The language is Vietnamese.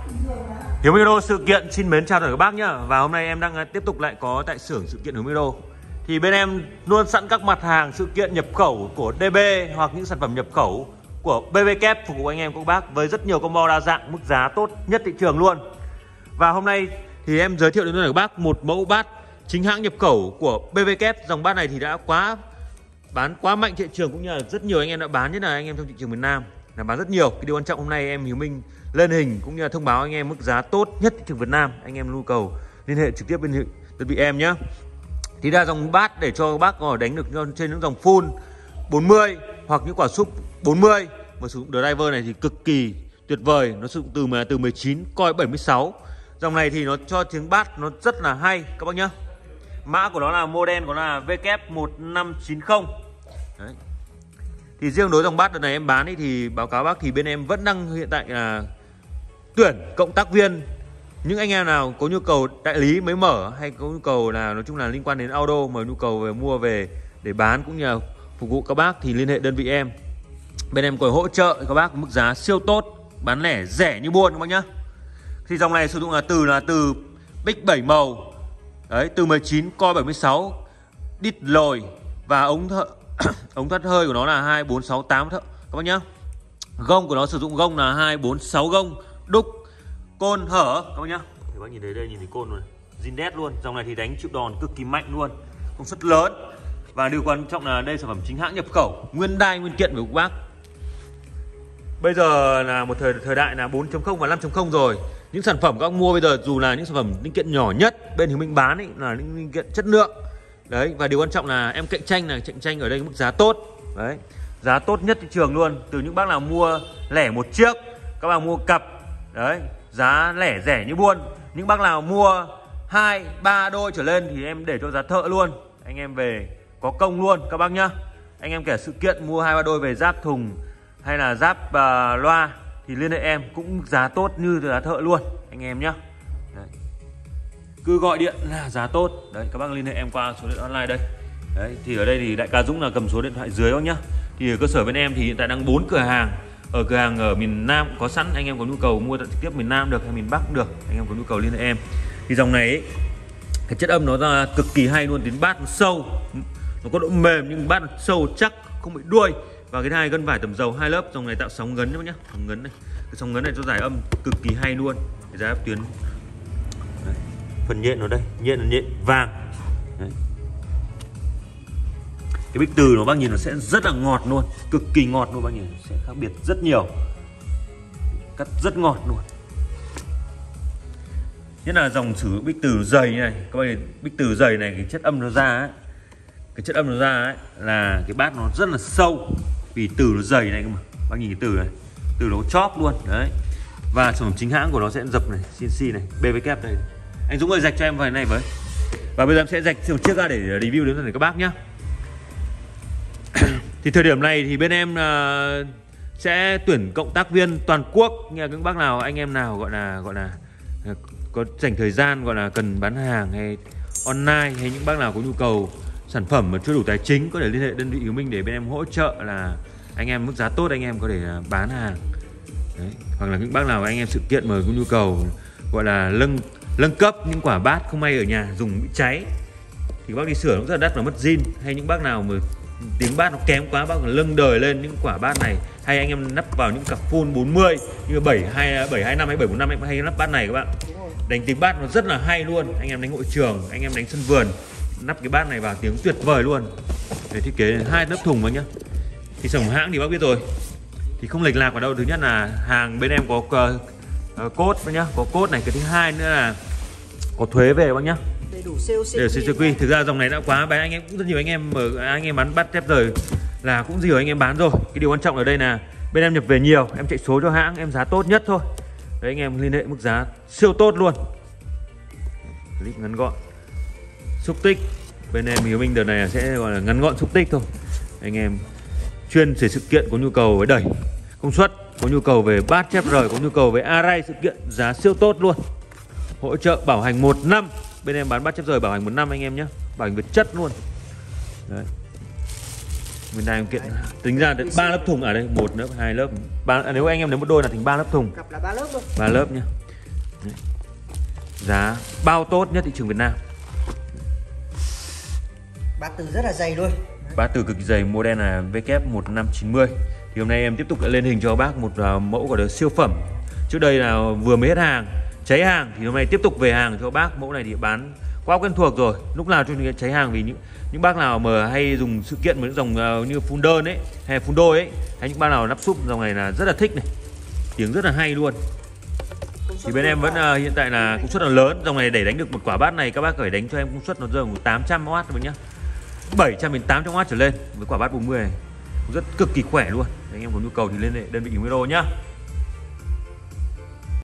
Hiếu Micro sự kiện xin mến chào tất cả các bác nhá. Và hôm nay em đang tiếp tục lại có tại xưởng sự kiện Hiếu Micro. Thì bên em luôn sẵn các mặt hàng sự kiện nhập khẩu của DB hoặc những sản phẩm nhập khẩu của BBK phục vụ anh em các bác với rất nhiều combo đa dạng, mức giá tốt nhất thị trường luôn. Và hôm nay thì em giới thiệu đến các bác một mẫu bát chính hãng nhập khẩu của BBK. Dòng bát này thì đã bán quá mạnh thị trường, cũng như là rất nhiều anh em đã bán, nhất là anh em trong thị trường miền Nam là bán rất nhiều. Cái điều quan trọng hôm nay em Hiếu Minh lên hình cũng như là thông báo anh em mức giá tốt nhất thị trường Việt Nam. Anh em nhu cầu liên hệ trực tiếp bên đơn vị em nhé. Thì ra dòng bát để cho các bác có đánh được trên những dòng full 40 hoặc những quả súp 40 và sử dụng driver này thì cực kỳ tuyệt vời. Nó sử dụng từ 19 coi 76. Dòng này thì nó cho tiếng bát nó rất là hay các bác nhá. Mã của nó là model của nó là WK1590. Đấy. Thì riêng đối dòng bát đợt này em bán thì báo cáo bác thì bên em vẫn đang hiện tại là tuyển cộng tác viên. Những anh em nào có nhu cầu đại lý mới mở hay có nhu cầu là nói chung là liên quan đến auto mà nhu cầu về mua về để bán cũng như là phục vụ các bác thì liên hệ đơn vị em. Bên em có hỗ trợ các bác mức giá siêu tốt, bán lẻ rẻ như buôn các bác nhá. Thì dòng này sử dụng là từ bích 7 màu. Đấy, từ 19 coi 76 đít lồi và ống thoát hơi của nó là 2468 các bác nhá. Gông của nó sử dụng gông là 246 gông đúc côn hở các bác nhá. Thì bác nhìn thấy đây, nhìn thấy côn rồi, zin đét luôn. Dòng này thì đánh chịu đòn cực kỳ mạnh luôn, công suất lớn. Và điều quan trọng là đây sản phẩm chính hãng nhập khẩu, nguyên đai nguyên kiện của các bác. Bây giờ là một thời đại là 4.0 và 5.0 rồi. Những sản phẩm các bác mua bây giờ dù là những sản phẩm linh kiện nhỏ nhất bên Hiếu Minh bán ấy, là những linh kiện chất lượng. Đấy, và điều quan trọng là em cạnh tranh ở đây mức giá tốt. Đấy, giá tốt nhất thị trường luôn. Từ những bác nào mua lẻ một chiếc, các bác mua cặp, đấy, giá lẻ rẻ như buôn. Những bác nào mua 2, 3 đôi trở lên thì em để cho giá thợ luôn. Anh em về có công luôn các bác nhá. Anh em kể sự kiện mua 2, 3 đôi về giáp thùng hay là giáp loa thì liên hệ em cũng giá tốt như giá thợ luôn anh em nhá. Đấy. Cứ gọi điện là giá tốt. Đấy, các bác liên hệ em qua số điện online đây. Đấy, thì ở đây thì đại ca Dũng là cầm số điện thoại dưới bác nhá. Thì ở cơ sở bên em thì hiện tại đang 4 cửa hàng. Ở cửa hàng ở miền Nam có sẵn, anh em có nhu cầu mua trực tiếp miền Nam được hay miền Bắc cũng được, anh em có nhu cầu liên hệ em. Thì dòng này ấy, cái chất âm nó ra cực kỳ hay luôn, đến bát nó sâu, nó có độ mềm nhưng bát nó sâu chắc, không bị đuôi. Và cái hai gân vải tầm dầu 2 lớp. Dòng này tạo sóng ngấn nhá, sóng ngấn này, cái sóng ngấn này cho giải âm cực kỳ hay luôn. Cái giá tuyến đấy. Phần nhện nó đây, nhện là nhện vàng. Đấy. Cái bích từ nó bác nhìn nó sẽ rất là ngọt luôn, cực kỳ ngọt luôn, bác nhìn sẽ khác biệt rất nhiều, cắt rất ngọt luôn. Nhất là dòng sử bích từ dày như này các bác nhìn, bích từ dày này cái chất âm nó ra ấy, cái chất âm nó ra ấy là cái bát nó rất là sâu vì từ nó dày này cơ mà. Bác nhìn cái từ này, từ nó chóp luôn đấy. Và sản phẩm chính hãng của nó sẽ dập này, CNC này, BBK đây. Anh Dũng ơi rạch cho em vài này với. Và bây giờ em sẽ rạch một chiếc ra để review đến tất các bác nhá. Thì thời điểm này thì bên em sẽ tuyển cộng tác viên toàn quốc. Nghe các bác nào, anh em nào gọi là có dành thời gian gọi là cần bán hàng hay online, hay những bác nào có nhu cầu sản phẩm mà chưa đủ tài chính có thể liên hệ đơn vị Hiếu Minh để bên em hỗ trợ là anh em mức giá tốt anh em có thể bán hàng. Đấy. Hoặc là những bác nào anh em sự kiện mà có nhu cầu gọi là nâng cấp những quả bát không may ở nhà dùng bị cháy thì bác đi sửa nó rất là đắt và mất zin. Hay những bác nào mà tiếng bát nó kém quá, bác còn lâng đời lên những quả bát này, hay anh em nắp vào những cặp full 40 như 725 hay 745 em hay nắp bát này các bạn. Đánh tiếng bát nó rất là hay luôn. Anh em đánh hội trường, anh em đánh sân vườn, nắp cái bát này vào tiếng tuyệt vời luôn. Để thiết kế 2 lớp thùng vào nhá. Thì sản phẩm hãng thì bác biết rồi, thì không lệch lạc vào đâu. Thứ nhất là hàng bên em có code nhá, có code này. Cái thứ hai nữa là có thuế về bác nhá, đầy đủ COQ. Thực ra dòng này đã quá bán, anh em cũng rất nhiều anh em bán bát tép rời là cũng nhiều anh em bán rồi. Cái điều quan trọng ở đây là bên em nhập về nhiều, em chạy số cho hãng, em giá tốt nhất thôi. Đấy, anh em liên hệ mức giá siêu tốt luôn. Clip ngắn gọn, xúc tích. Bên em Hiếu Minh đợt này sẽ gọi là ngắn gọn xúc tích thôi. Anh em chuyên về sự kiện có nhu cầu với đẩy công suất, có nhu cầu về bát chép rời, có nhu cầu về array sự kiện, giá siêu tốt luôn. Hỗ trợ bảo hành 1 năm. Bên em bán bát chép rời bảo hành 1 năm anh em nhé, bảo hành về chất luôn. Đấy. Bên này em kiện tính ra đến 3 lớp thùng ở đây, 1 lớp, 2 lớp, 3, nếu anh em lấy một đôi là thành 3 lớp thùng. Cặp là 3 lớp thôi. 3 lớp nhá. Đấy. Giá bao tốt nhất thị trường Việt Nam. Bát từ rất là dày luôn. Bát từ cực dày, model là WF1590. Thì hôm nay em tiếp tục lên hình cho bác một mẫu gọi là siêu phẩm. Trước đây là vừa mới hết hàng, cháy hàng, thì hôm nay tiếp tục về hàng cho bác. Mẫu này thì bán quá quen thuộc rồi, lúc nào cho cháy hàng, vì những bác nào mà hay dùng sự kiện với những dòng như phun đơn ấy hay phun đôi ấy, hay những bác nào lắp súp dòng này là rất là thích này, tiếng rất là hay luôn. Thì bên em vẫn hiện tại là công suất là lớn, dòng này để đánh được một quả bát này các bác phải đánh cho em công suất nó rơi 800W rồi nhá, 700 đến 800W trở lên với quả bát 40 này, rất cực kỳ khỏe luôn. Anh em có nhu cầu thì lên đơn vị Hero nhá.